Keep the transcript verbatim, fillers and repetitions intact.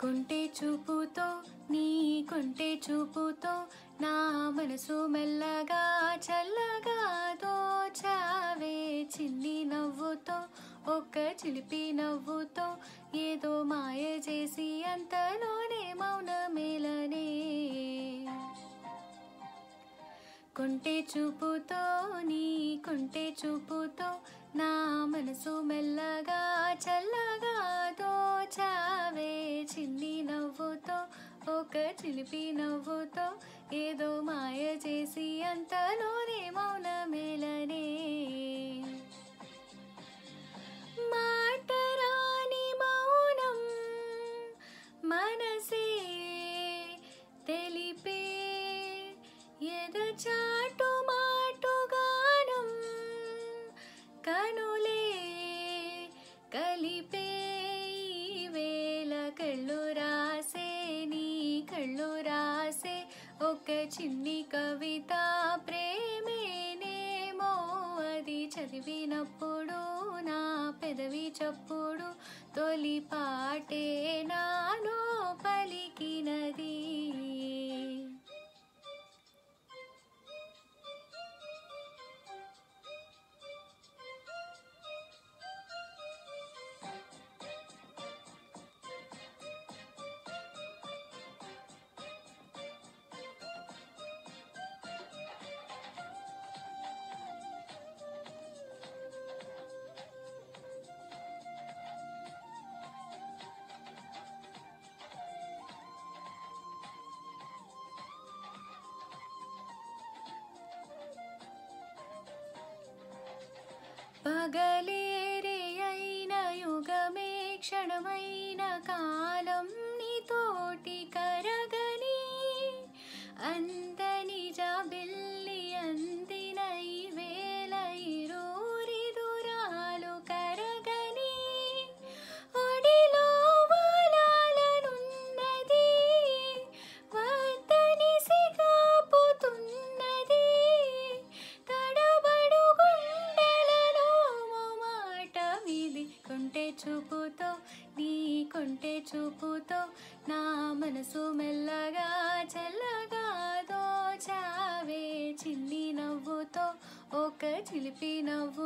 కొంటె చూపుతో నీ కొంటె చూపుతో నా మనసు మెల్లగా చల్లగా దోచావే చిన్ని నవ్వుతో ఒక్క చిలిపి నవ్వుతో ఏదో మాయ చేసి అంతలోనే మౌనమేలనే కొంటె చూపుతో నీ కొంటె చూపుతో నా మనసు మెల్లగా చల్లగా దోచావే చిన్ని నవ్వుతో ఒక చిలిపి నవ్వుతో ఏదో మాయ చేసి అంతలోనే మౌనమేలనే మాటరాని మౌనం మనసే తెలిపే ఎదచాటు మాటుగానం కనులే కలిపే వేళ కళ్ళు రాసే నీ కళ్ళు రాసే ఒక చిన్ని కవిత ప్రేమేనేమో అది చదివినప్పుడు నా పెదవి చప్పుడు తొలి పాటే నాలో పలికినది పగలేరే అయిన యుగమే క్షణమైన కాలం నీతోటి కరగని అందని జాబిల్లి అందిన ఈ వేళ ఇరూరి దూరాలు కరగని ఒడిలో వాలాలనున్నది వద్దని సిగాపుతున్నది తడబడు కొంటె చూపుతో నీ కొంటె చూపుతో నా మనసు మెల్లగా చల్లగా దోచావే చిన్ని నవ్వుతో ఒక చిలిపి నవ్వు